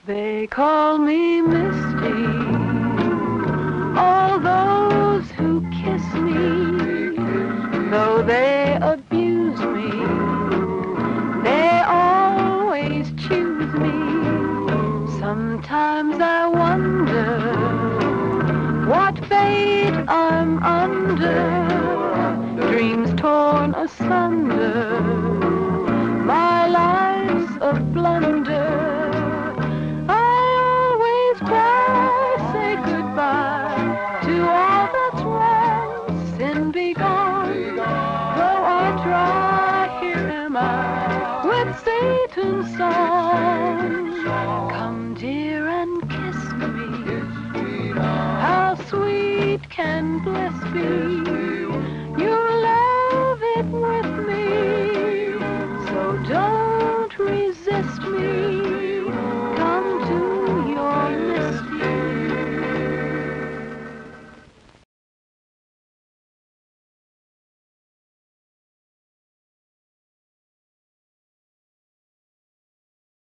They call me Misty, all those who kiss me, though they abuse me, they always choose me. Sometimes I wonder what fate I'm under, dreams torn asunder, my life's a blunder. With Satan's song, come dear and kiss me, how sweet can bliss be?